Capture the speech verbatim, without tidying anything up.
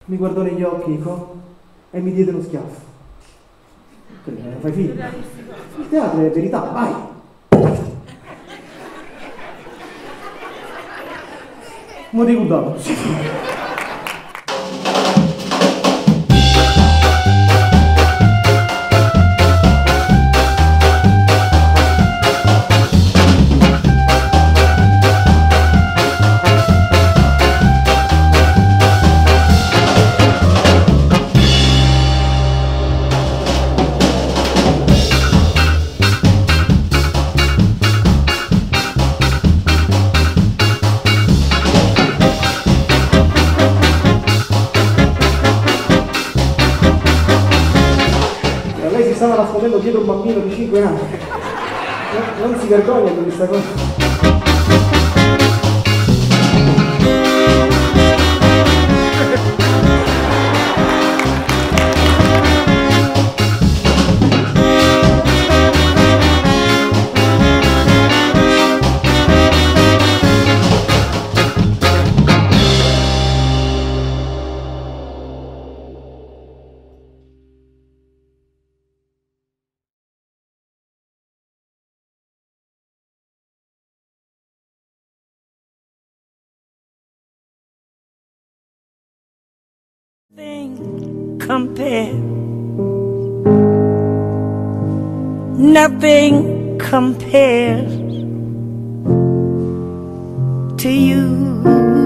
mi guardò negli occhi Nico, e mi diede uno schiaffo. Che non fai finta? Il teatro è verità, vai! Mo ti guardavo. Lei si stava nascondendo dietro un bambino di cinque anni. Non, non si vergogna di questa cosa. Nothing compares, nothing compares to you.